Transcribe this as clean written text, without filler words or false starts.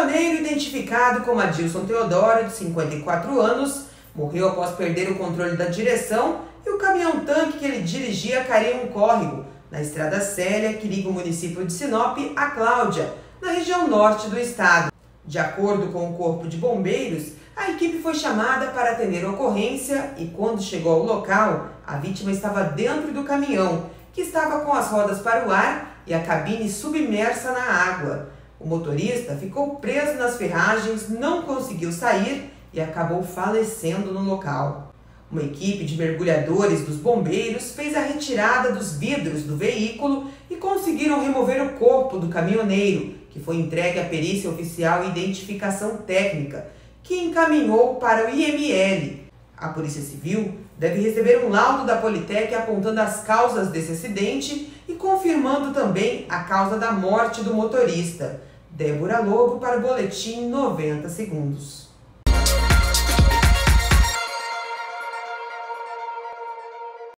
caminhoneiro identificado como Adilson Teodoro, de 54 anos, morreu após perder o controle da direção e o caminhão-tanque que ele dirigia caiu em um córrego na Estrada Célia, que liga o município de Sinop a Cláudia, na região norte do estado. De acordo com o Corpo de Bombeiros, a equipe foi chamada para atender a ocorrência e, quando chegou ao local, a vítima estava dentro do caminhão, que estava com as rodas para o ar e a cabine submersa na água. O motorista ficou preso nas ferragens, não conseguiu sair e acabou falecendo no local. Uma equipe de mergulhadores dos bombeiros fez a retirada dos vidros do veículo e conseguiram remover o corpo do caminhoneiro, que foi entregue à perícia oficial e identificação técnica, que encaminhou para o IML. A Polícia Civil deve receber um laudo da Politec apontando as causas desse acidente e confirmando também a causa da morte do motorista. Débora Lobo para o Boletim 90 Segundos.